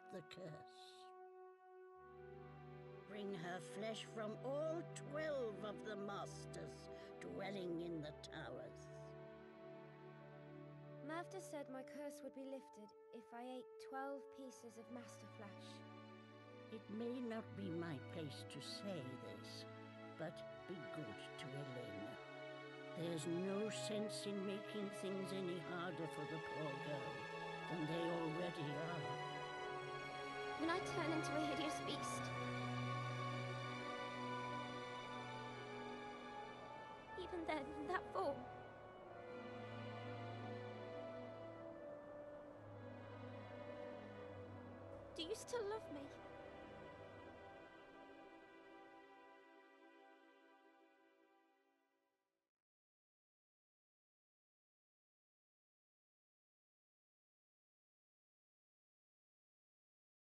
the curse. Bring her flesh from all 12 of the masters dwelling in the towers. Mavda said my curse would be lifted if I ate 12 pieces of master flesh. It may not be my place to say this, but be good to Elena. There's no sense in making things any harder for the poor girl than they already are. When I turn into a hideous beast, even then, in that form, do you still love me?